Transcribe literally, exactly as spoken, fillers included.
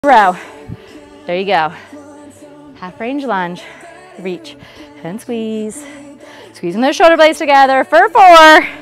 Row. There you go. Half range lunge. Reach and squeeze. Squeezing those shoulder blades together for four.